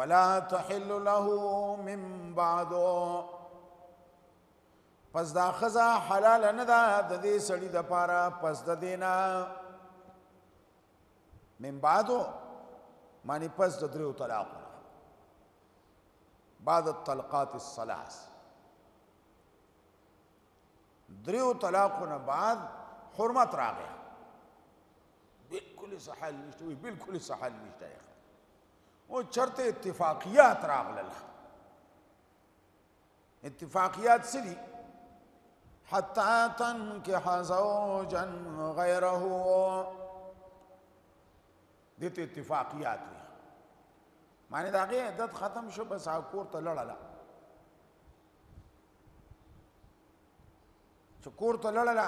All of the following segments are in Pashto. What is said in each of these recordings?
فلا تحل له من بعد پس دا خزا حلال نه ده د دې سړي دپاره پس د دې نه من بعدو معنی پس د دریو طلاقو بعد الطلقات الثلاث دریو طلاقو نه بعد حرمت راغی بالکل سحل نشته وي بالکل سحل نشته او چرته اتفاقیات راغلل اتفاقیات سری حتى تنكح زوجا غيره دې ته اتفاقیات وي معنی د هغې عدت ختم شو بس هغه کور ته لړله چې کور ته لړله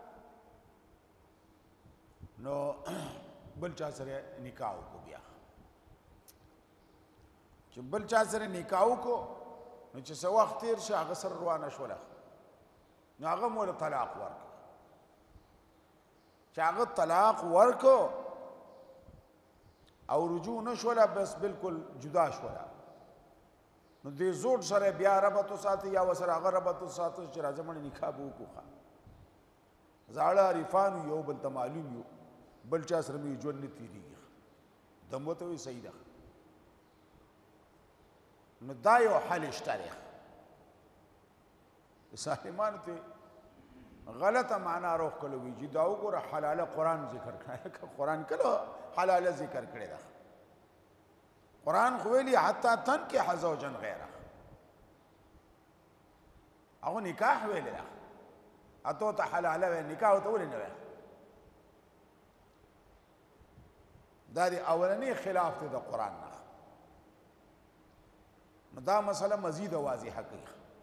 نو بل چا سره نکاح وکړو بیا چې بل چا سره نکاح وکړو نو چې څه وخت تېر شي هغه سره روانه شوله نو هغه موله طلاق ورکړه چې هغه طلاق ورکړو او رجوع نشوله بس بالکل جدا شوله نو دې زوړ سره بیا ربط وساتي یا ورسره هغه ربط وساتي چې راځه مړه نکاح به وکړو زاړه عارفان یو بل ته معلوم یو بل چا سره مې ژوند نه تېرېږي دم ورته وایي صحیح ده نو دا یو حل شته دی سالمانو ته غلطه معنا روښکلو وي چې دا وګوره حلاله قرآن ذکر کړی قرآن کله حلاله ذکر کړې ده قرآن خو ویلي حتی تنکح زوجا غیره هغه نکاح ویلی ده اتو ته حلاله وی نکاح ورته ولې نه وی دا د اولنی خلاف دی د قرآن نه نو دا مسله مزید واضحه کوي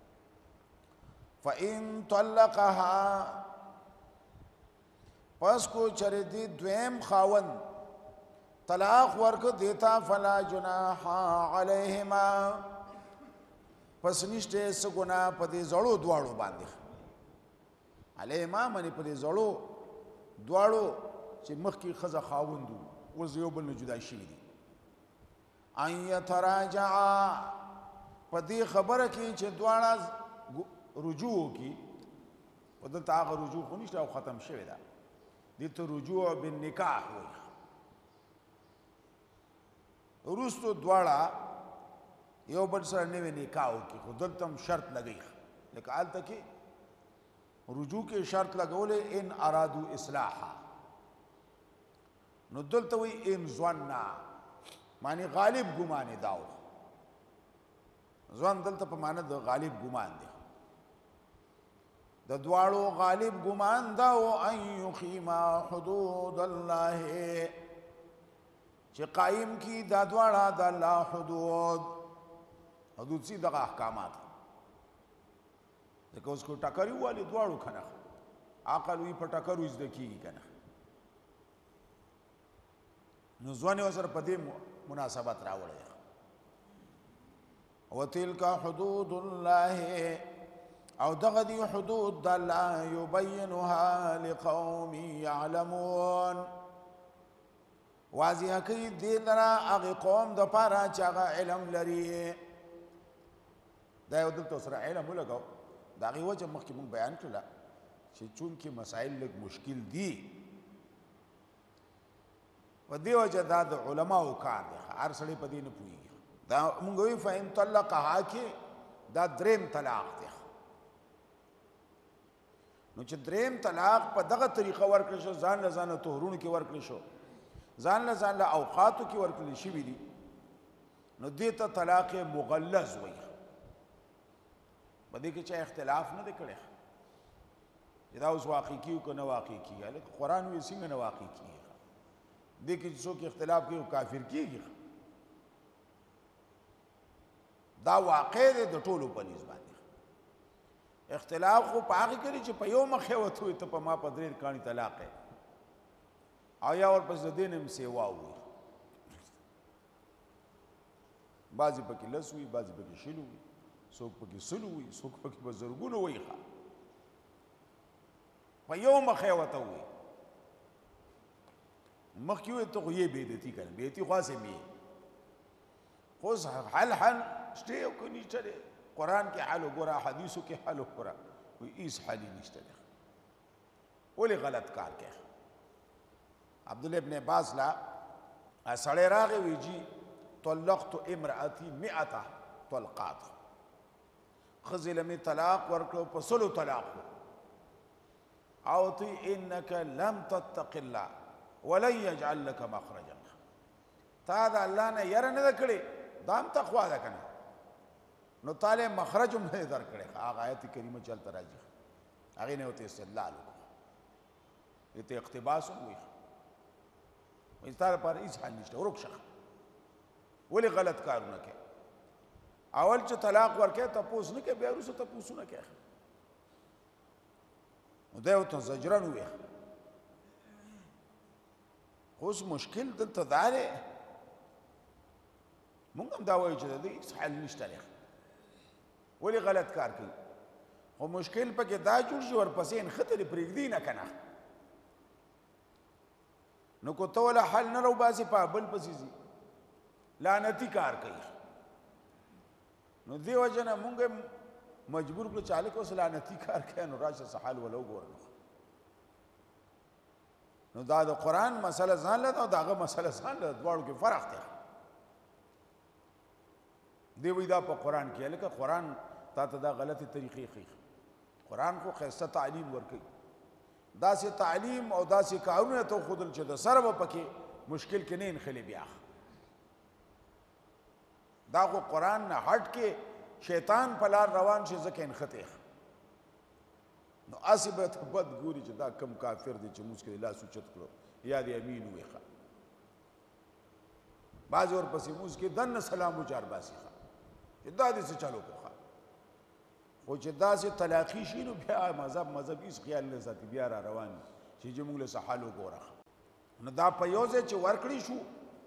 فَإِن طَلَّقَهَا پس کو چرې دی دویم خاوند طلاق ورکو دیتا فلا جناح علیہما پس نشته څه ګناه په دې زړو دواړو باندې علیہما منی په دې زړو دواړو چې مخکې ښځه خاوند وو اوس یو بل نه جدا شوي دي ان یتراجعا په دې خبره کې چې دواړه رجوع کی و دلته هغه رجوع خو نشته او ختم شوې ده دې ته رجوع بالنکاح وایي وروستو دواړه یو بل سره نوی نکاح وکړي خو دلته هم شرط لګوي لکه هلته کې رجوع کې شرط لګولی ان ارادو اصلاحا نو دلته وایي ان ظنا معنی غالب ګمان یې دا و ځوان دلته په معنی د غالب ګمان دی د دواړو غالب ګمان دا و ان یقیما حدود الله چې قایم کی دا دواړه د الله حدود حدود سي دغه احکامات ځکه اوس کو ټکر والي دواړو کنه عقل وي په ټکر وي زده کیږي کنه نو ځوان یې سره په دې مناسبت راوړی وتلك حدود الله او دغه دی حدود د الله یبینها لقوم یعلمون واضح کوي دې لره هغې قوم دپاره چې هغه علم لري دا یو دلته سره علم ولګو د هغې وجه مخکې مونږ بیان کړله چې چونکې مسایل لږ مشکل دي په دې وجه دا د علماو کار دی هر سړی په دې نه پوهېږي دا مونږ وایو فإن طلقها کې دا دریم طلاق دی نو چې دریم طلاق په دغه طریقه ورکړل شو ځان له ځانه طهرونو کې ورکړل شو ځان له ځان له اوقاتو کې ورکړل شوي دي نو دې ته طلاق مغلظ وایي په دې کې چا اختلاف نه دی کړی چې دا اوس واقع کیږي که نه واقع کیږي هلکه قرآن وایي څنګه نه واقع کیږي دې کې چې څوک اختلاف کوي کافر کیږي دا واقع دی د ټولو په نسبت باندې اختلاف خو په هغې کې دی چې په یو مخې ورته وایي ته په ما په درې کاڼي طلاق یې او یا ورپسې د دې نه هم سیوا ووایي بعضې پکې لس وي بعضې پکې شل وي څوک پکې سلو وي څوک پکې په زرګونو وایي ښه په یو مخې ورته وایي مخکې وایي ته خو یې بېدتي که نه بېدتي خو هسې مې خو حل شته او کو نشته دی قرآن کې حل وګوره حدیثو کې حل وګوره وی هیڅ حل نشته دی ولې غلط کار کوي عبدالله ابن عباس لا سړی راغی وی جی طلقت امرأتی 100 طلقات ښځې له مې طلاق ورکړو په 100 طلاق او تی انک لم تتق الله ولن یجعل لك مخرجا تا د الله نه یره نه ده کړې دا هم تقوا ده که نه نو تاله مخرج هم نه در کړی هغه آیت کریمه چې هلته راځي هغې نه ورته استدلال وکړو دې ته اقتباس هم وایي وایي ستا لپاره هېڅ حل نشته ورک شه ولې غلط کارونه کوي اول چې طلاق ورکوي تپوس نه کوي بیا وروسته تپوسونه کوي نو دی ورته زجرن ووایي خو اوس مشکل دلته دا دی مونږ هم دا وایو چې د دې هېڅ حل نشته دی ولې غلط کار کوي خو مشکل پکې دا جوړ شي ورپسې نښتې پرېږدي نه که نه نو کو ته ولا حل نه راوباسې په بل پسې ځي لعنتي کار کوي نو دې وجه نه مونږ مجبور کړو چې هلکه اوس لعنتي کار کوي نو راشه څه حل وله وګوره نو دا د قرآن مسله ځان له ده او د هغه مسله ځان له ده دواړو کې فرق دی دی وایي دا په قرآن کې هلکه قرآن تا ته دا غلطې طریقې ښیي قرآن خو ښایسته تعلیم ورکوي داسې تعلیم او داسې کارونه ته وښودل چې د سره به پکې مشکل کې نه انخلي بیا دا خو قرآن نه هټ کې شیطان په لار روان شي ځکه انښتې نو هسې به ته بد ګوري چې دا کم کافر دی چې موږ کې لاس اوچت کړو یا د امین ووایي ښه بعضې ورپسې موږ کې دننه سلام وچار باسي ښه چې دا دې څه چلو کو ښه خو چې داسې طلاقي شي نو بیا مذهب هېڅ خیال نه ساتي بیا را روان چې موږ له څه حل وګوره نو دا په یو ځای چې ورکړی شو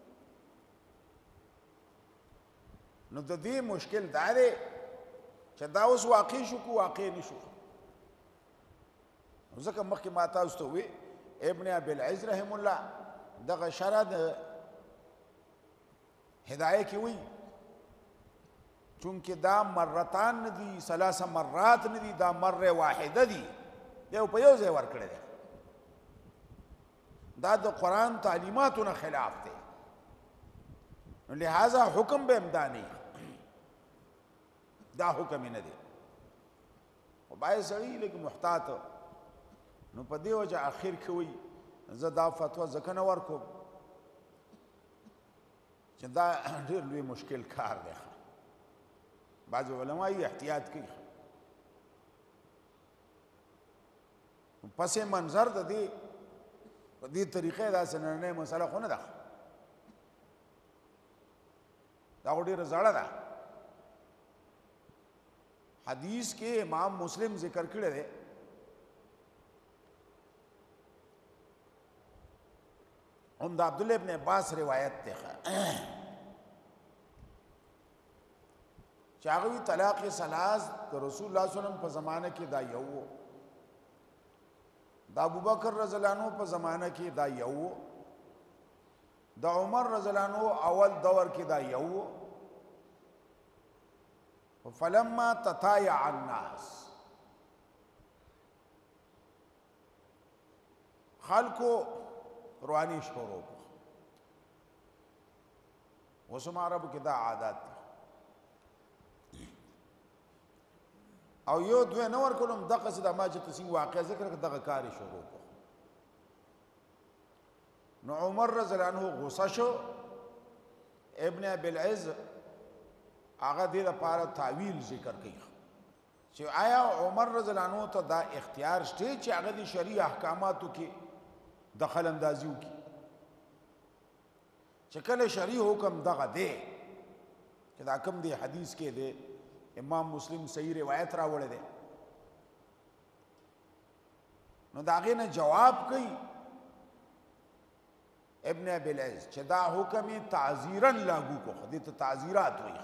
نو د دې مشکل دا دی چې دا اوس واقع شو که واقع نه شو نو ځکه مخکې ما تاسو ته ووی ابن ابوالعز رحم الله دغه شرح د هدایه کې وایي چونکه دا مرتان نه دي 3 مرات نه دي دا مره واحده دي یو په یو ځای ورکړی دی دا د قرآن تعلیماتو نه خلاف دی نو لہذا حکم به هم دا نه دا حکم یې نه دی خو باید سړي لږ محتاط نو په دې وجه اخر کې وایي زه دا فتوا ځکه نه ورکوم چې دا ډېر لوی مشکل کار دی بعض علما یې احتیاط کوي پس منظر د دې په دې طریقې داسې نننۍ مسله خو نه ده دا خو ډېره زړه ده حدیث کې امام مسلم ذکر کړی دی هم د عبدالله ابن عباس روایت دی چې هغه وی طلاق ثلاث د رسول الله صلی الله علیه وسلم په زمانه کې دا یو د ابوبکر رضی الله عنه په زمانه کې دا یو د عمر رضی الله عنه اول دور کې دا یو فلما تتایع الناس خلکو رواني شروع وسم عربو کې دا عادت دي او یو دوه نور کولم دغه څه د ما چې تاسو واقع ذکر دغه کاری شروع کو نو عمر رضی الله عنه غصه شو ابن ابوالعز هغه دې لپاره تعویل ذکر کوي چې آیا عمر رضی الله عنه ته دا اختیار شته چې هغه د شریع احکاماتو کې دخل اندازي وکړي چې کله شریع حکم دغه دی چې دا کوم دی حدیث کې دی امام مسلم صحیح روایت راوړی دی نو د هغې نه جواب کوي ابن ابوالعز چې دا حکم یې تعزیرا لاګو کو دې ته تعزیرات وایي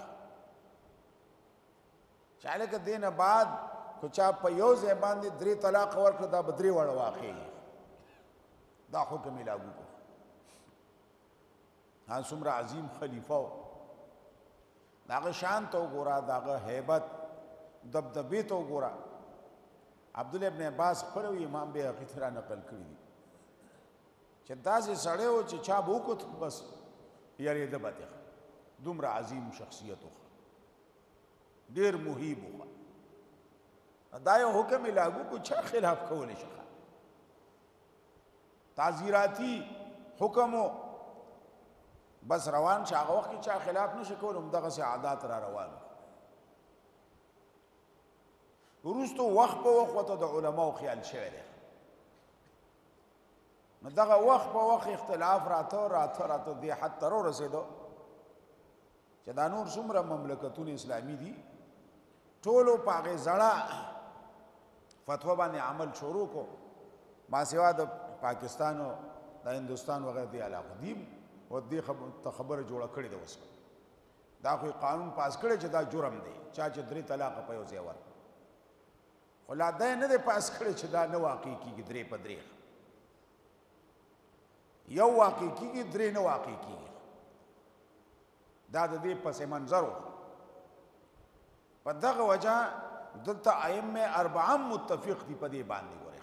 چې هلکه دې نه بعد که چا په یو ځای باندې 3 طلاق ورکړه دا به 3 واړه واقع دا حکم یې لاګو کو ها څومره عظیم خلیفه و داغه شان ته وګوره داغه هیبت دبدبې ته وګوره عبد الله ابن عباس خپل امام به حقیقت را نقل کړی دي چې داسې سړی و چې چا به وکړ بس یارېده به دی دومره عظیم شخصیت و ډېر محیب و دا یو حکم یې لاګو کو چا خلاف کولی شي تعزیراتی حکم و بس روان شي هغه وخت کې چا خلاف نشي کولی همدغسې عادات را روان وروستو وخت په وخت ورته د علماو خیال شوی دی نو دغه وخت په وخت اختلاف راته دې حد ته ورسېدو چې دا نور څومره مملکتونه اسلامي دي ټولو په هغې زړه فتوا باندې عمل شروع کو ماسوا د پاکستان او د هندوستان وغیرہ دی علاقه دي او دې خبره جوړه کړې ده اوس دا خو قانون پاس کړی چې دا جرم دی چا چې 3 طلاق په یو ځای ورکړي خو لا دا نه دی پاس کړی چې دا نه واقع کېږي 3 په 3 یو واقع کېږي 3 نه واقع کېږي دا د دې پس منظر و په دغه وجه دلته ائمه 4 متفق دي په دې باندې ګوره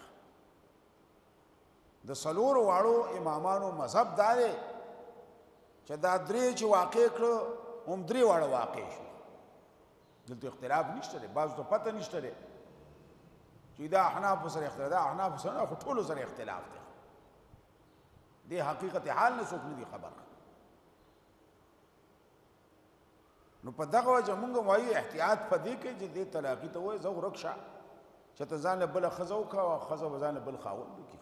د څلور واړو امامانو مذهب دا دی چې دا 3 چې واقع کړو هم 3 واړه واقع شو دلته اختلاف نشته دی بعض ته پته نشته دی چې دا احناف سره اختلاف ده احناف سره خو ټولو سره اختلاف دی دې حقیقت حال نه څوک نه دی خبر نو په دغه وجه مونږ وایو احتیاط په دې کې چې دې طلاقي ته وایي زه ورک شه چې ته ځان له بله ښځه وکړه او ښځه به ځان له بل خاوند وکړي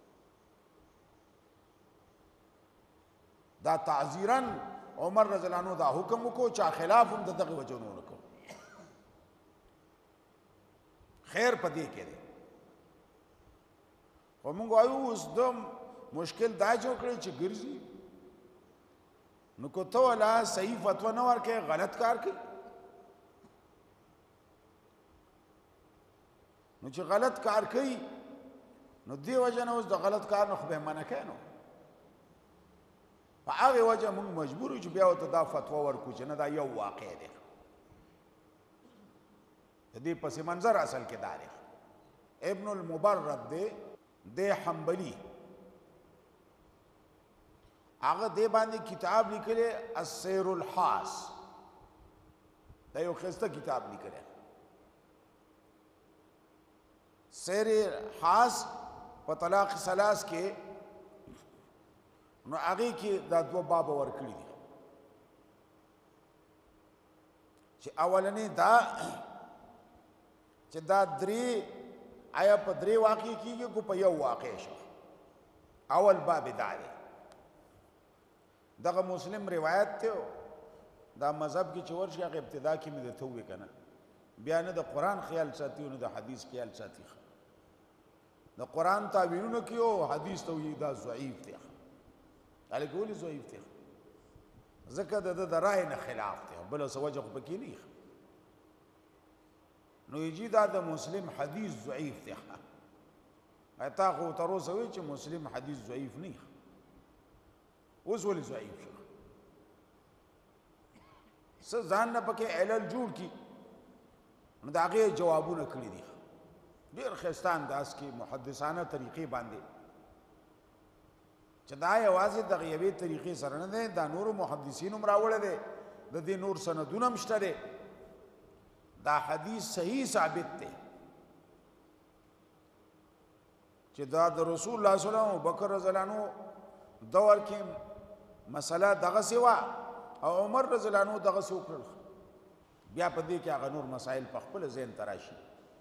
دا تعزیرا عمر رضی الله عنه دا حکم وکړو چا خلاف هم د دغه وجه نه ونه کړو خیر په دې کې دی خو مونږ وایو اوس د مشکل دا جوړ کړی چې ګرځي نو کو ته ولا صحیح فتوا نه ورکې غلط کار کوي نو چې غلط کار کوي نو دی وجه نه اوس د غلط کار نه خو به منع کوي نو په هغې وجه موږ مجبور یو چې بیا ورته دا فتوا ورکړو چې نه دا یو واقع دی د دې پس منظر اصل کې دا دی ابن المبرد دی حنبلی هغه دې باندې کتاب لیکلی السیر الحاس دا یو ښایسته کتاب لیکلی سیر حاس په طلاق ثلاث کې نو هغې کې دا 2 باب ورکړي دي چې اولنې دا چې دا 3 آیا په 3 واقع کېږي کو په یو واقع شو اول باب دا دی دغه مسلم روایت ته دا مذهب کې چې ورشي هغه ابتدا کې مې درته وویل که نه بیا نه د قرآن خیال ساتي نه د حدیث خیال ساتي د قرآن تعبیرونه کوي او حدیث ته وایي دا ضعیف دی هلکه ولې ضعیف دی ځکه د ده د رایې نه خلاف دی بله څه وجه خو پکې نه نو یجي دا د مسلم حدیث ضعیف دی تا خو تر اوسه وایي چې مسلم حدیث ضعیف نه اوس ولې ضعیف شو څه ځان نه پکې علل جوړ کړي نو د هغې جوابونه کړي دي ډېر ښایسته انداز کې محدثانه طریقې باندې چې دا یوازې دغه یوې طریقې سره نه دی دا نورو محدثینو هم راوړی دی د دې نور سندونه هم شته دی دا حدیث صحیح ثابت دی چې دا د رسول الله صلی الله علیه وسلم ابوبکر رضی الله عنه دور کې مسله دغسې وه او عمر رضی الله عنه دغسې وکړل بیا په دې کې هغه نور مسایل په خپله ذهن ته راشي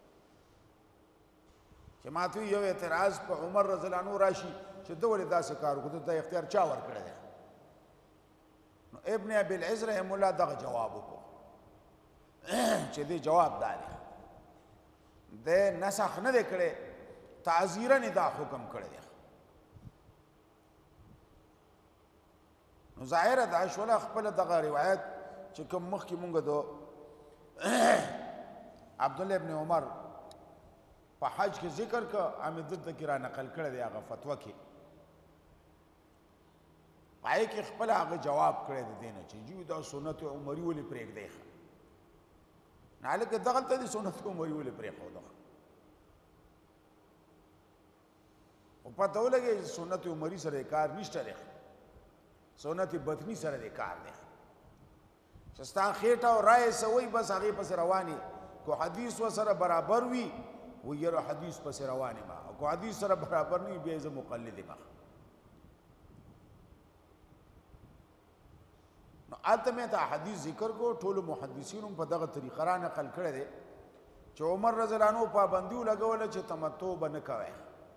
چې ماته یو اعتراض په عمر رضی الله عنه راشي چې ده ولې داسې کار وکړو دا اختیار چا ورکړی دی نو ابن ابي العز رحم الله دغه جواب وکړو چې دې جواب دا دی د نسخ نه دی کړی تعزیرا دا حکم کړی دی نو ظاهره دا شوله خپله دغه روایت چې کوم مخکې مونږ د عبدالله ابن عمر په حج کې ذکر که همې دلته کې را نقل کړی دی هغه فتوه کې پای کې خپل هغه جواب کړی د دینه چې جو دا سنت عمری ولې پرېږدی نه لکه دغلته دي سنت عمری ولې پرېښوده خو پته ولګي سنت عمری سره کار نشته دی سنت بطنی سره دی کار دی چې ستا خېټه او رایې سوی بس هغې پسې روانې کو حدیث ورسره برابر وي و یره حدیث پسې روانې ما او کو حدیث سره برابر نه وي بیا زه مقلد یم نو هلته مې ته حدیث ذکر کو ټولو محدثینو په دغه طریقه را نقل کړی دی چې عمر رضی الله عنه پابندي ولګوله چې تمتع به نه کوئ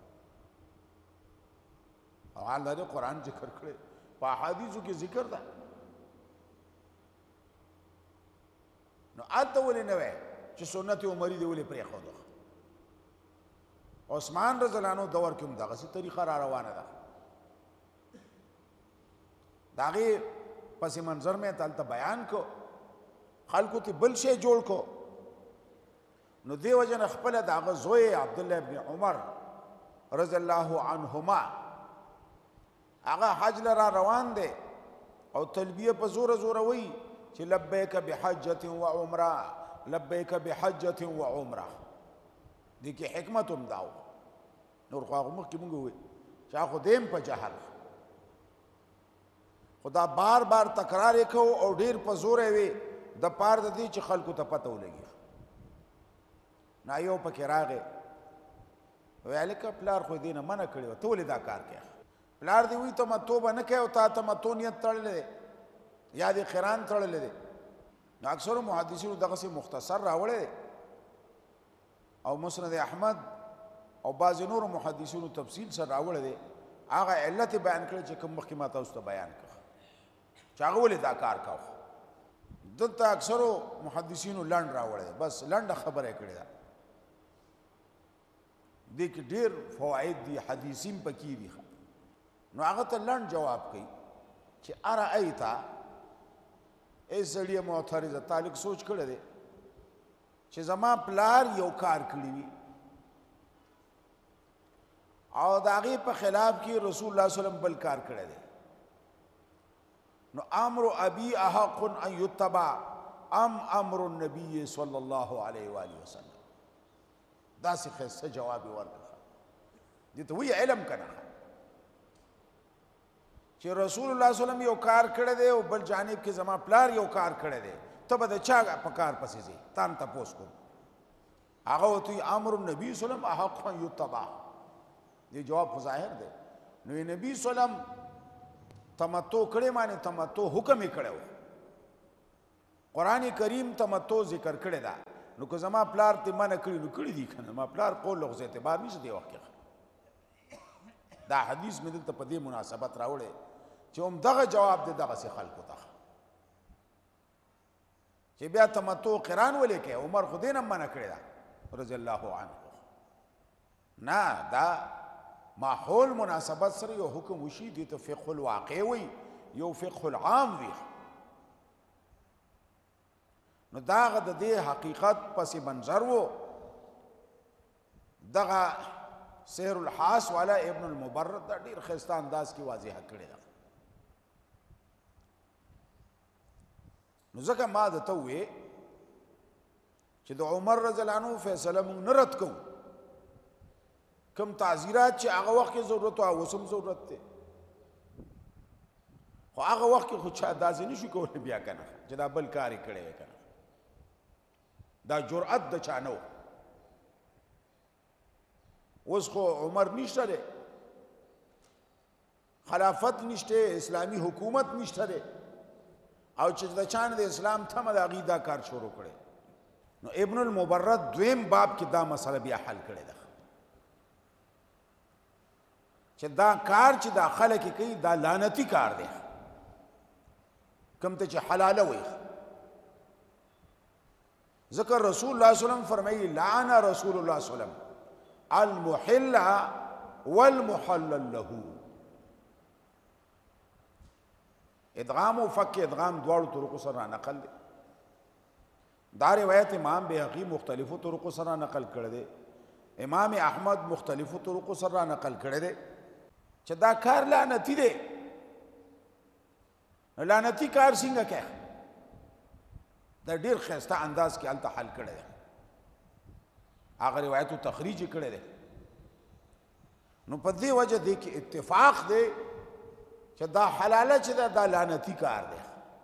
او الله دې قرآن ذکر کړی په احادیثو کې ذکر ده نو هلته ولې نه وی چې سنت عمري دې ولې پرېښوده عثمان رضی الله عنه دور کې هم دغسې طریقه را روانه ده د هغې پس منظر میں تالتا بیان کو خلقو تی بل شے جوڑ کو نو دی وجن خپل داغ زوی عبداللہ ابن عمر رضی اللہ عنہما آغا حج لرا روان دے او تلبیہ پا زور زور وی چی لبیک بحجت و عمرہ لبیک بحجت و عمرہ دیکی حکمتم داو نور خواہ مخی منگو ہوئی چاہو دیم پا جہر خدا بار بار تکرار کو او ډیر په زور وي د پار د دې چې خلکو ته پته ولګي نه یو پکې راغی ویل که پلار خو دې نه منع کړی و ته ولې دا کار کوې پلار دې وایي تمتع به نه کوې او تا تمتع نیت تړلی دی یا دې قران تړلی دی نو اکثرو محدثینو دغسې مختصر راوړی دی او مسند احمد او بعضې نورو محدثینو تفصیل سره راوړی دی هغه علت یې بیان کړی چې کوم مخکې ما تاسو ته بیان کړ چې هغه ولې دا کار کوو دلته اکثرو محدثینو لنډ راوړی دی بس لنډه خبره یې کړې ده دې کې ډېر فواید دي حدیثین پکې دي نو هغه ته لنډ جواب کوي چې ارأیت ای سړیه معترضه تعلق سوچ کړی دی چې زما پلار یو کار کړی وي او د هغې په خلاف کې رسول الله صلی وسلم بل کار کړی دی نو امر ابي احق ان يتبع ام امر النبي صلى الله عليه واله وسلم دا څه ښایسته جواب یې ورکړ دې ته وایي علم که نه چې رسول الله صلی وسلم یو کار کړی دی او بل جانب کې زما پلار یو کار کړی دی ته به د چا په کار پسې ځې تا هم تپوس کوم هغه ورته وایي امر النبي صلی وسلم احق ان يتبع دې جواب خو ظاهر دی نو نبی صلی وسلم تمتع کړی معنی تمتع حکم یې کړی و قرآن کریم تمتع ذکر کړی ده نو که زما پلار ته منع کړي نو کړي دي که نه ما پلار قول لغز اعتبار نشي دی وخت کې دا حدیث مې دلته په دې مناسبت راوړی چې همدغه جواب دی دغسې خلکو ته چې بیا تمتع قران ولې کوې عمر خو دې نه منع کړې ده رضی الله عنه نه دا ماحول مناسبت سره یو حکم وشي دې ته فقه الواقع وي یو فقه العام وي نو دا هغه د دې حقیقت پسې منظر و دغه سیر الحاس والا ابن المبرد دا ډېر ښایسته انداز کې واضحه کړې ده نو ځکه ما درته ووې چې د عمر رضی الله عنه فیصله موږ نه رد کوو کم تعزیرات چې هغه وخت کې ضرورت و اوس هم ضرورت دی خو هغه وخت کې خو چا داسې نه شو کولی بیا که نه چې دا بل کار یې کړی وی که نه دا جرأت د چا نه و اوس خو عمر نشته دی خلافت نشته اسلامی حکومت نشته دی او چې د چا نه د اسلام تمه د هغې دا کار شروع کړی نو ابن المبرد دویم باب کې دا مسله بیا حل کړې ده چې دا کار چې دا خلک کوي دا لعنتي کار دی کوم ته چې حلاله وي ذکر رسول الله صلی الله علیه وسلم فرمایي لعن رسول الله صلی الله علیه وسلم المحل والمحلل له ادغام او فک ادغام دواړو طرقو سره نقل دی دا روایت امام بهقی مختلفو طرقو سره نقل کړی دی امام احمد مختلفو طرقو سره نقل کړی دی چې دا کار لعنتی دی لعنتی کار څنګه کوي دا ډیر ښایسته انداز کې هلته حل کړی دی هغه روایتو تخریج یې کړی دی نو په دې وجه دی کې اتفاق دی چې دا حلاله چې ده دا لعنتي کار دی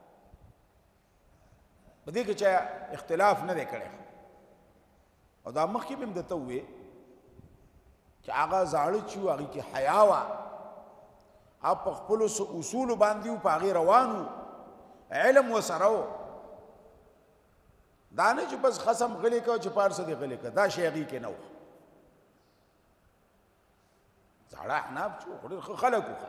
په دې کې چې اختلاف نه دی کړی او دا مخکې مې هم درته ووې چې هغه زاړه چې وو هغې کې حیا وه هغه په خپلو څه اصولو باندې وو په هغې روان وو علم ورسره و دا نه چې بس خصم غلی کوه چې پارسه دې غلی کوه دا شی هغې کې نه و زاړه احناف چې وو خو ډېر ښه خلک وو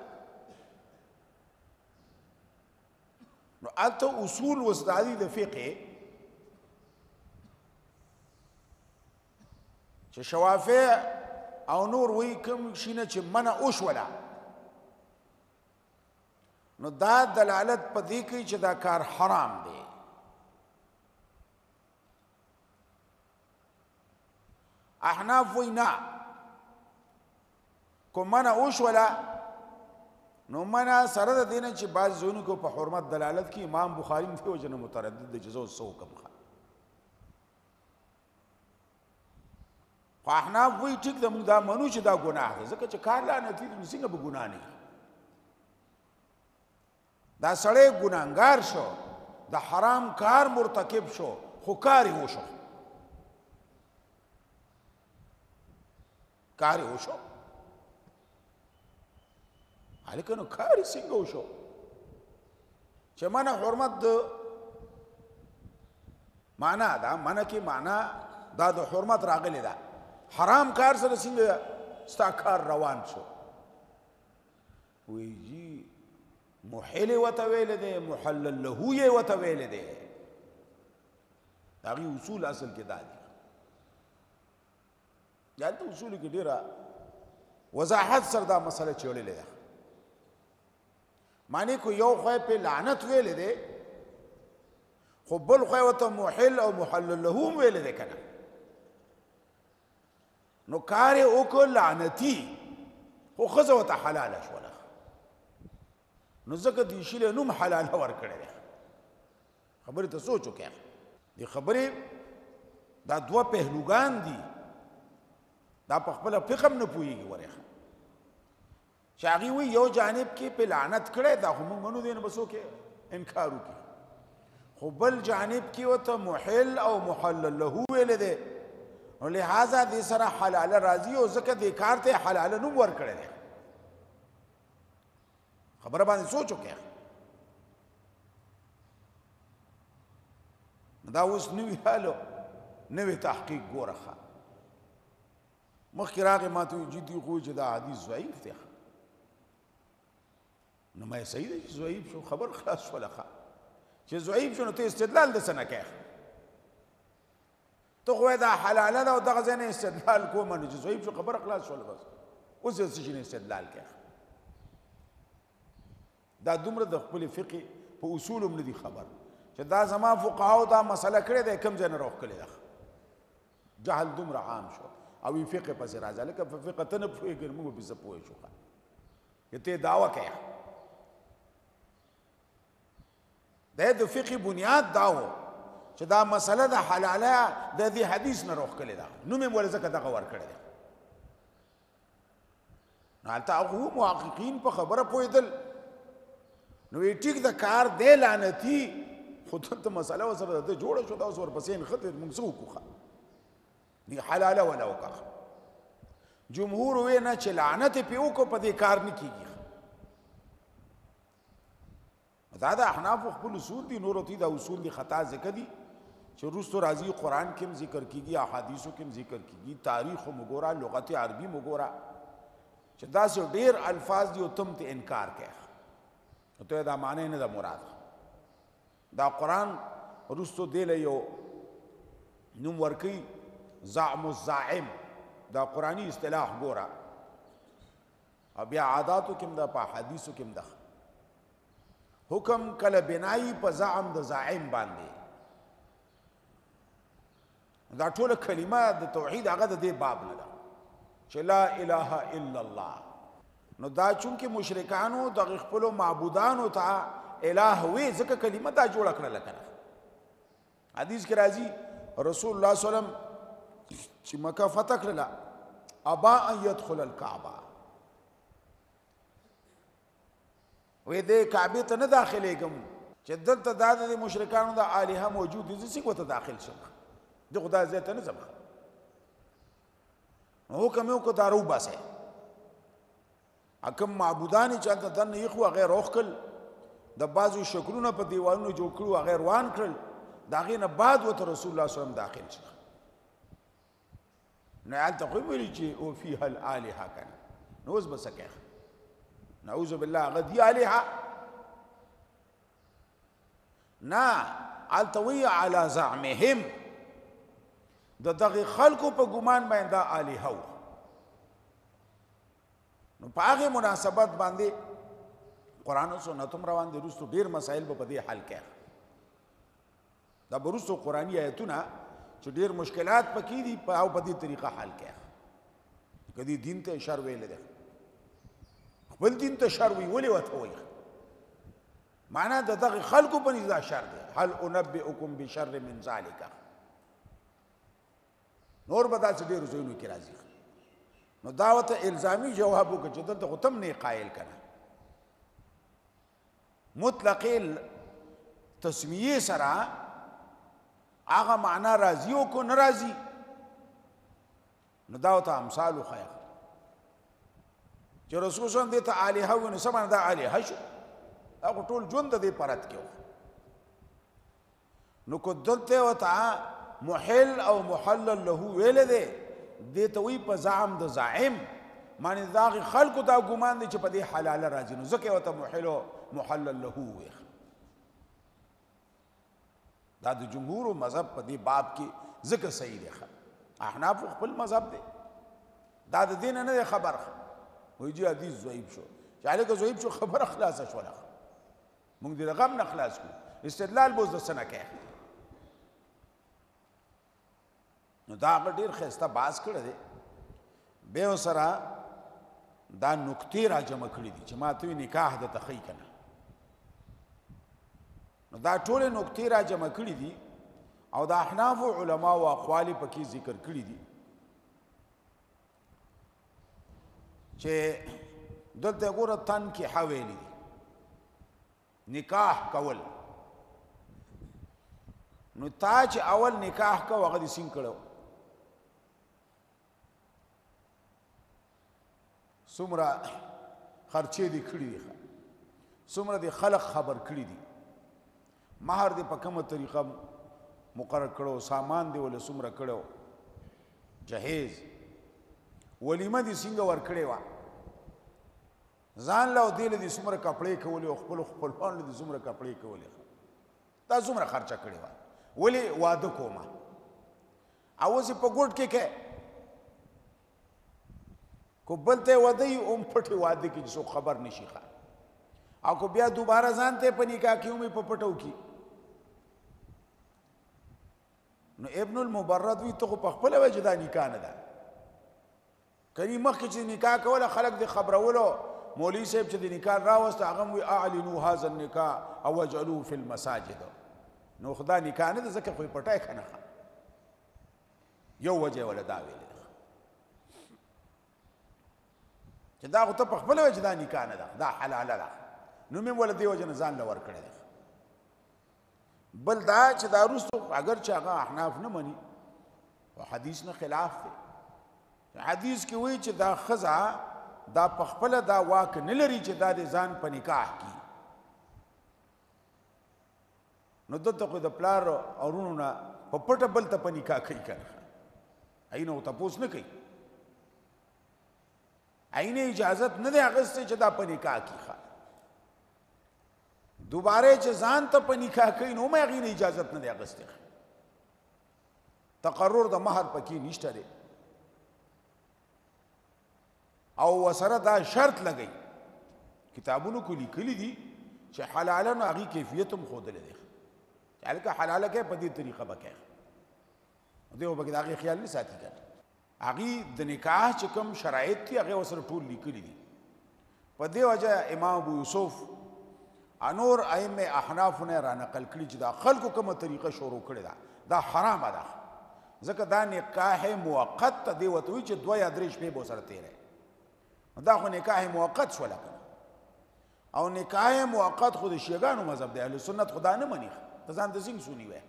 نو هلته اصول وسدادي د فقه چې شوافع او نور وی کوم شي نه چې منع وشوله نو دا دلالت په دې کوي چې دا کار حرام دی احناف وی نه کو منع وشوله نو منع سره د دې نه چې بعض ځایونو کې په حرمت دلالت کوي امام بخاري هم دې وجه نه متردد دی چې زه اوس څه وکړم خو احناف وایي ټیک ده موږ دا منو چې دا ګناه ده ځکه چې کار لعنتي دی نو څنګه به ګناه نه وي دا سړی ګناهګار شو د حرام کار مرتکب شو خو کار یې وشو کار یې وشو هلکه نو کار یې څنګه وشو چې منع حرمت د معنا ده منع کې معنا دا د حرمت راغلی ده حرام کار سره څنګه ستا کار روان شو وی جی محل ورته ویلی دی محلل له یې ورته ویلی دی د هغې اصول اصل کې دا دي هلته اصولو کې ډېره وضاحت سره دا مسله چیړلې ده معنی کو یو خوی پہ لعنت ویلے دے خو بل خوی ورته محل او محلل له هم ویلے دے کنه نو کار وکړ لعنتی خو ښځه ورته حلاله شوله نو ځکه دې شي له نوم حلاله ورکړی دی خبرې ته سوچ وکړه دې خبرې دا دوه پهلوګان دي دا په خپله فقه هم نه پوهېږي ورېخه چې هغې وایي یو جانب کې پې لعنت کړی دا خو موږ منو دی نه به څوک انکار وکړي خو بل جانب کې ورته محل او محلل له ویلی دی نو لہذا دې سره حلاله راځي او ځکه دې کار ته حلاله نوم ورکړی دی خبره باندې سوچ وکړه دا اوس نوي حالو نوي تحقیق ګوره ښه مخکې راغی ما ته وایي جدي خو چې دا حدیث ضعیف دی نو ما صحیح دی چې ضعیف شو خبر خلاص شوله ښه چې ضعیف شو نو ته استدلال د څه نه کوې ته خو دا حلاله ده او دغه ځای نه استدلال کومه نو چې ضعیف شو خبره خلاص شوله بس اوس یې څه شي نه استدلال کوې دا دومره د خپلې فقې په اصولو هم نه دي خبر چې دا زما فقهاو دا مسله کړې ده کوم ځای نه راوښکلې ده جهل دومره عام شو او یې فقه پسې راځه لکه په فقه ته نه پوهېږې نو موږ به پسې پوه شو چې ته دعوه کوې د فقه بنیاد دا و چې دا مسله د حلاله د دې حدیث نه راوښکلې ده نوم یې ولې ځکه دغه ورکړی دی نو هلته هغه محققین په خبره پوهېدل نو وی ټیک د کار دی لعنتي خو دلته مسله ورسره ده جوړه شو دا اوس ورپسې نښتې موږ څه وکړو دی حلاله ولا وکړه جمهور وی نه چې لعنت پې وکړو په دې کار نه کېږي دا د احنافو خپل اصول دي نورو ته دا اصول دي خطا ذکر دي چې وروستو راځي قرآن کې هم ذکر کېږي احادیثو کې هم ذکر کېږي تاریخ هم وګوره لغت عربي هم وګوره چې داسې ډېر الفاظ دي او تم ته انکار کوې ته دا معنی نه ده مراد دا قرآن وروستو دی له یو نوم ورکوي زعم الزاعم دا قرآني اصطلاح ګوره او بیا عاداتو کې هم ده په احادیثو کې هم ده حکم کله بنایی په زعم د زاعم باندې دا ټوله کلمه د توحید هغه د دې باب نه ده چې لا اله الا الله نو دا چونکې مشرکانو د خپلو معبودانو ته الہ وی ځکه کلمه دا جوړه کړله کنه حدیث کې راځي رسول الله صلی الله علیه وسلم چې مکه فتح کړله ابا ان يدخل الكعبه وې دې کعبه ته نه داخلېږم چې دلته دا د مشرکانو د الهه موجود دي څه کوته داخل شم د خدای ذات نه ځم حکم یو کو دارو باسه حکم معبودان چې انت دنه یخو غیر اوخل د بازو شکلونه په دیوالونو جوړ کړو غیر وان کړل داغه نه بعد وته رسول الله صلی الله علیه وسلم داخل شي نه انت خو ویل چې او فيها الالهه کنه نوز بسکه نعوذ بالله غدي الها نا التوي على زعمهم دغه خلقو په ګمان باندې الها نو په هغه مناسبت باندې قران او سنت روان دي رسو ډیر مسائل په دې حل کې دا برسو قرآنی آیتونه چې ډیر مشکلات پکې دي او په دې طریقه حل کې کدی دین ته شر ویل دي خپل دین ته شر وی وته وي معنا دغه خلقو په نزا شر دي هل انبئکم بشر من ذلک نور بدا چې ډیر زینو کې راځي نو دعوت الزامی جواب وکړه چې دلته ختم نه قائل کړه مطلق تسمیه سره هغه معنا راځي او کو ناراضي نو دعوت امثال خیر چې رسول صلی الله علیه وسلم ته الها ونه سمانه دا الها شو هغه ټول ژوند د پرات کې نو کو دلته وتا محل او محلل له ویل دي دې ته وی په زعم د زعم معنی دا خلکو دا ګمان دي چې په دې حلاله راځي نو ځکه وته محل او محلل له وي دا د جمهور مذهب په دې باب کې ذکر صحیح دی احناف خپل مذهب دی دا د دین نه خبر وایي چې حدیث ضعیف شو چې علیکه ضعیف شو خبر خلاص شو موږ دې رقم نه خلاص کو استدلال بوز د سنه کې نو دا ډیر خسته باز کړی دی به سره دا نکته را جمع کړی دي چې ما ته نکاح د تخی کنه نو دا ټول نکته را جمع کړی دي او دا احناف علما او اقوال پکې ذکر کړی دي چې دلته ګوره تن کې حویلی نکاح کول نو تا چې اول نکاح کو هغه دې سین کړو څومره خرچې دي کړې دي څومره دي خلق خبر کړی دي مہر دې په کومه طریقه مقرر کړو سامان دې ول څومره کړو جهیز ولیمه دې څنګه ور کړې وا ځان له دې له څومره کپڑے کولې او خپل خپلوان له څومره کپڑے کولې دا څومره خرچه کړې وا ولی واده کومه اوس په ګوټ کې کو بلته ودی پټي واده کې څو خبر نشي ښه او کو بیا دوباره ځان ته په نکاح کې په پټو کې نو ابن المبرد وی ته په خپل وجه دا نکاح نه ده کریم مخکې چې نکاح کوله خلک د خبرولو مولوی صاحب چې د نکاح راوست هغه وی اعلنوا هذا النکاح او اجعلوه في المساجد نو خدا نکاح نه ځکه خو پټای کنه یو وجه ولا دا ویل چې دا خو ته په خپل وجه دا نکاح نه ده دا حلال ده نو مې ول دی وجه نه ځان لور کړی بل دا چې دا رسو اگر چې هغه احناف نه مني او حدیث نه خلاف دی حدیث کې وایي چې دا خزا دا په خپل دا واک نه لري چې دا د ځان په نکاح کې نو دته خو د پلار اورونو نه په پټه بل ته په نکاح کوي کنه اینو تاسو نه کوي اینه اجازت نه دی اغسته چې دا په نکاح کې دوباره چې ځان ته په نکاح کوي نو مې غوښنه اجازت نه دی اغسته تقرر د مہر پکې نشته دی او وسره دا شرط لګي کتابونو کې لیکلي دي چې حلاله نو هغه کیفیت هم خود لري الکه حلاله کې په دې طریقه وکړي دیو بګی دا خیال نه ساتي کړ هغه د نکاح چې کوم شرایط دي هغه وسره ټول لیکلي دي په دې وجه امام ابو یوسف انور ائمه احنافونه را نقل کړي چې دا خلکو کومه طریقه شروع کړې ده دا حرامه ده ځکه دا نکاح موقت دی وته وي چې 2 یا 3 شپې به سره تیرې دا خو نکاح موقت شو لکه او نکاح موقت خو د شیعاګانو مذهب دی اهل سنت خدا نه مني ته ځان د سنگ سونی وای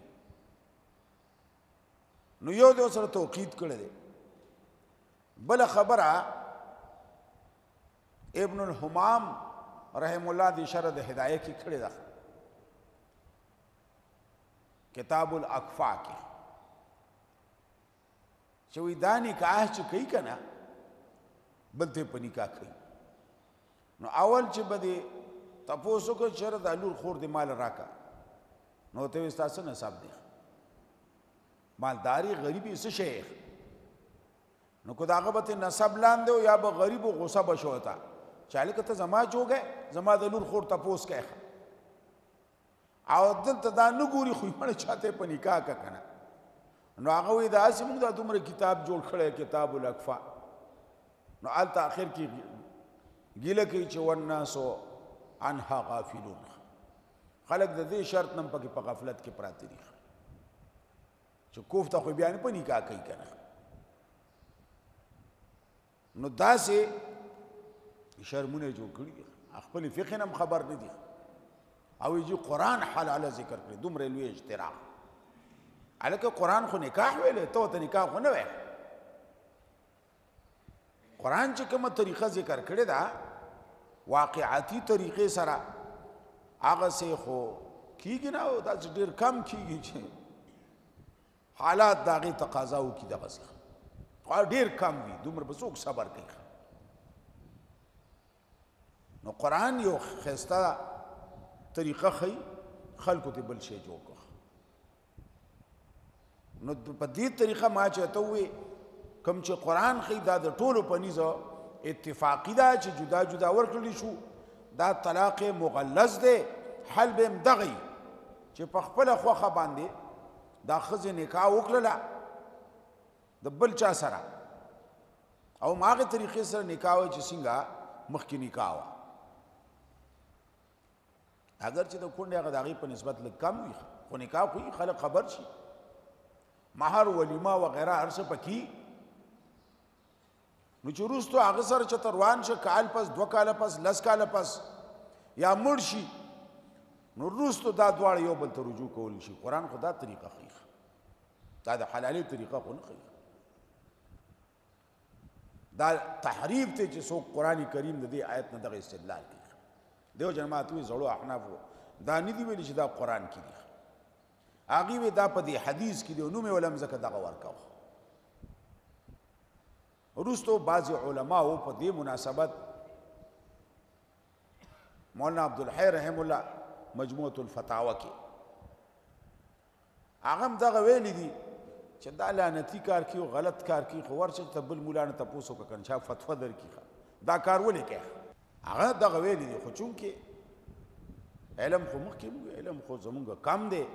نو یو د سره توقید کړی دی بل خبره ابن الحمام رحم الله دی شرح د هدایه کې کړی ده کتاب الاکفاء کې چې وی دا نکاح چې کوي کنه بل ته په نکاح کوي نو اول چې بده تاسو کو چر د لور خور دی مال راکا نو ته تاسو نصاب دی مالداری غریبی څه شیخ نو کو داغه به نسب لاندې یا به غریب او غصه بشوتا چاله کته زما جوګه زما د لور خور تپوس کوي او دلته دا نه ګوري خو یې چاته په نکاح کا کنه نو هغه وی دا چې موږ د دومره کتاب جوړ کړی کتاب الاکفاء نو آل تاخر کې ګیله کوي چې والناسو عنها غافلون خلق د دې شرط نم پکې په غفلت کې پراته دي چې کوفته خو بیان په نکاح کوي کنه نو داسې شرمونه جوړ کړی خپل فقه نم خبر نه دي او یې قرآن حلال ذکر کړی دومره لوی اجتراح الکه قرآن خو نکاح ویلې ته نکاح خو نه وای قرآن چې کومه طریقه ذکر کړی دا واقعاتی طریقې سره هغه سه خو کیږي نه او دا ډیر کم کیږي چې حالات داغه تقاضا وکي دغه څه ډیر کم وي دومره به څوک صبر کوي نو قرآن یو خسته طریقه خي خلکو ته بل شي جوړ کړ نو په دې طریقه ما چاته وي کوم چې قرآن خي دا د ټولو په نيزه اتفاقی دا چې جدا جدا ورکړل شو دا طلاق مغلظ دی حل به مدغي چې په خپل خوخه باندې دا خزه نکاح وکړه د بل چا سره او ماغه طریقې سره نکاح چې څنګه مخکې نکاح اگر چې د کونډه هغه دغه په نسبت لږ کم وي خو نکاح کوي خلک خبر شي مہر ولیمه وغیرہ هر څه پکې نو چې وروسته هغه سره چې روان شه کال پس 2 کال پس 10 کال پس یا مړ شي نو وروسته دا دواړه یو بل ته رجوع کول شي قرآن خدا طریقه خي دا د حلالي طریقه خو نه خي دا تحریف ته چې څوک قرآن کریم د دې آیت نه دغه استدلال کوي دیو جماعتوي زړو احناف دا نه دی ویل چې دا قرآن کې دی هغه وی دا په دې حدیث کې دی نو مې ولم زکه دغه ورکاو وروسته بعض علماء په دې مناسبت مولانا عبدالحی رحم الله مجموعه الفتاوی کې هغه دغه ویل دي چې دا لعنتی کار کیو غلط کار کی خو ورچ ته بل مولا نه تاسو کا کنه فتوا در کی دا کار ولې کې هغه دغه ویل دي خو چون کې علم خو مخکې علم خو زمونږ کم دی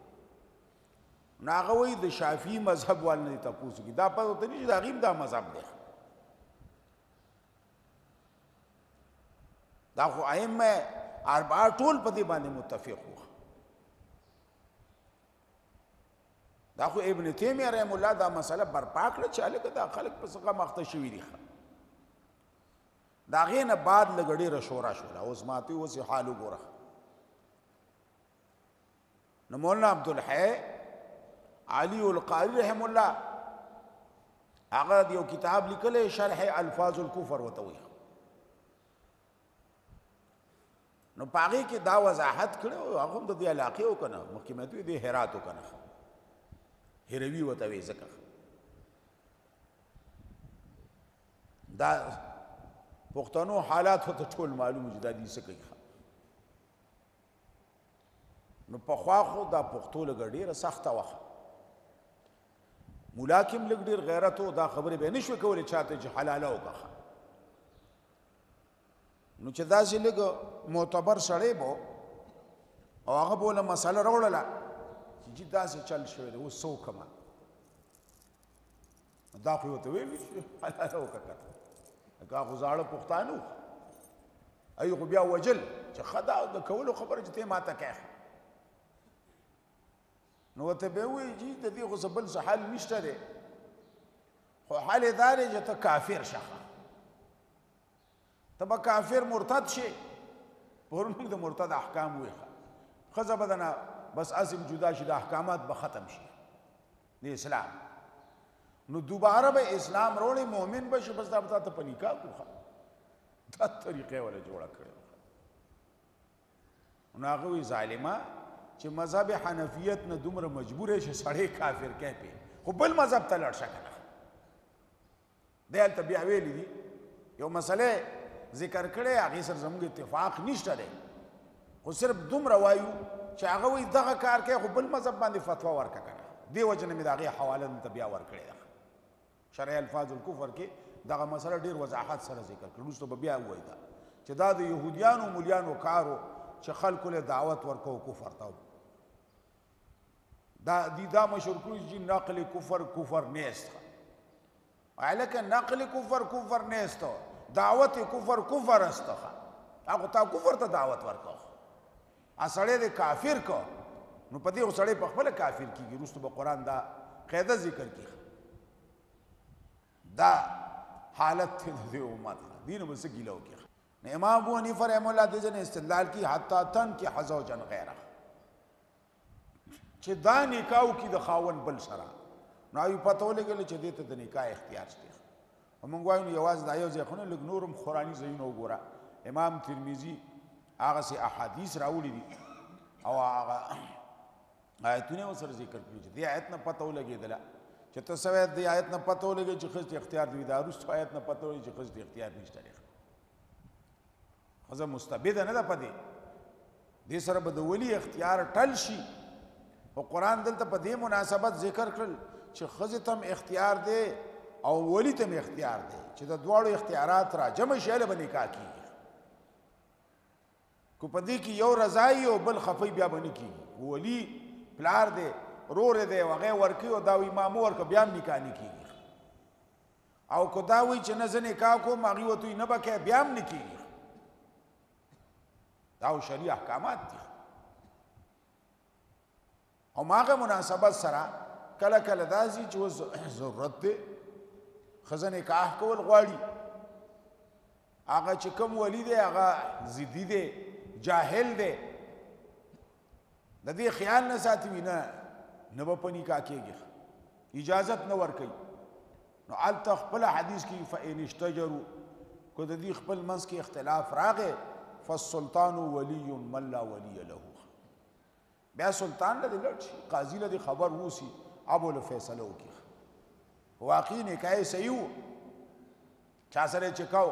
ناغه وی د شافعي مذهب والنه تاسو کی دا په ته نه دا غیم دا مذهب دی دا خو ائمه اربعه ټول په دې باندې متفق وو دا خو ابن تیمیه رحم الله دا مسله برپا کړه چې الګ دا خلک په څنګه مخته شوی دي دا غینه بعد لګړي رشورا شو اوس ماته اوس حال وګوره نو مولانا عبدالحی علی القاری رحم الله هغه یو کتاب لیکل شرح الفاظ الكفر وتوي نو پاغي کې دا وضاحت کړو هغه د دې علاقې وکنه محکمه دې هرات وکنه هروي وتوي ځکه دا پښتنو حالات ته ټول معلوم دي د دې څه کوي نو په خوا خو دا پښتو لګړي سخته وخت ملاکم لګ ډیر غیرت او دا خبره به نشو کولای چاته چې حلاله وکړه نو چې دا چې لګ معتبر سړی بو او هغه بوله مسله راوړله چې دا چې چل شوی دی اوس څو کما دا خو ته ویل حلاله وکړه هغه غزاړه پښتانو ایو خو بیا وجل چې خدا د کولو خبره چې ته ماته کوې نو ورته به وایي جي د دې خو څه بل څه حل نشته دی خو حل یې دا دی چې ته کافر شه ته به کافر مرتد شي پرون موږ د مرتد احکام وایي ښځه به دنه بس اسم جدا شي د احکامات به ختم شي د اسلام نو دوباره به اسلام وروړي مؤمن به شي بس دا به تا ته په نکاح کوخه دا طریقې ولا جوړه کړې نو هغه وی ظالمه چې مذهب حنفیت نه دومره مجبور شي سړی کافر کې پی خو بل مذهب ته لړ شکه دی هلته بیا ویلي دي یو مسله ذکر کړی هغې سره زموږ اتفاق نشته دی خو صرف دومره وایو چې هغه وایي دغه کار کوي خو بل مذهب باندې فتوا ورکړه که نه دې وجه نه مې د هغې حواله دلته بیا ورکړې ده شرع الفاظ الکفر کې دغه مسله ډېر وضاحت سره ذکر کړي وروسته به بیا ووایي دا چې دا د یهودیانو مولیانو کارو چې خلکو له دعوت ورکو کفر ته دا مشهور کړي چې نقل کفر نیست هلکه نقل کفر نیست دعوت کفر است هغه تا کفر ته دعوت ورکو سړی د کافر کو نو په دې خو سړی په خپله کافر کېږي وروسته به قرآن دا قاعده ذکر کړي دا حالت دی د دې امت دې نه به څه ګیله وکړي امام ابو حنیفه رحمه الله دې ځنې استدلال کی حتی تنکح زوجا غیره چې دا نکاح وکړي د خاوند بل سره نو هغوی پته ولګېله چې دې ته د نکاح اختیار شته موږ وایو نو یوازې دا یو ځای خو نه لږ نور هم قرآني ځایونه وګوره امام ترمذي هغسې احادیث راوړي دي او هغه آیتونه ورسره ذکر کړي چې دې آیت نه پته ولګېدله چې ته څه وایې دې آیت نه پته ولګېد چې ښځې ته اختیار دی دا وروستو آیت نه پته ولګېد چې ښځې ته اختیار نشته دی ښځه مستبده نه ده په دې سره به د ولي اختیار ټل شي او قرآن دلته په دې مناسبت ذکر کړل چې ښځې ته هم اختیار دی او ولی ته هم اختیار دی چې د دواړو اختیارات را جمع شي هله به نکاح کېږي کو په دې کې یو رضایي او بل خفی بیا به نه کېږي ولی پلار دی رور دی هغې ورکوي او دا وایي ما مه ورکړه بیا هم نکاح نه کېږي او که دا وایي چې نه زه نکاح کوم هغې ورته وایي نه به کوې بیا هم نه کېږي دا او شرعي احکامات دي او هغه مناسبت سره کله کله دا ځي چې اوس ضرورت دی ښځه نکاح کول غواړي هغه چې کوم ولی دی هغه ضدي دی جاهل دی د دې خیال نه ساتي وي نه به په نکاح کېږي اجازت نه ورکوي نو هلته خپله حدیث کې فإن اشتجروا که د دې خپل منځ کې اختلاف راغی فالسلطان ولی من لا ولی له بیا سلطان له دې لړ شي قاضي له دې خبر ووسي ابو له فیصله وکړي واقعي نکاح صحیح و چا سره چې کو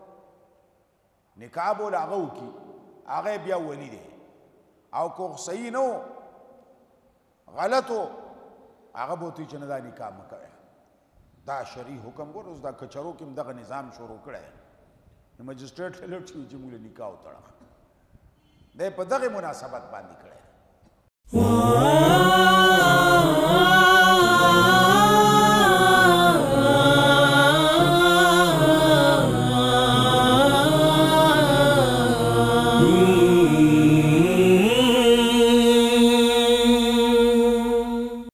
نکاح بوله هغه وکړي هغه بیا ولی دی او که صحیح نه و غلط و هغه به ورته چې نه دا نکاح مه کوئ دا شرعي حکم ګوره اوس دا کچرو کې هم دغه نظام شروع کړی د مجسټریټ له لټ شوي چې موږ له نکاح وتړه دی په دغې مناسبت باندې کړی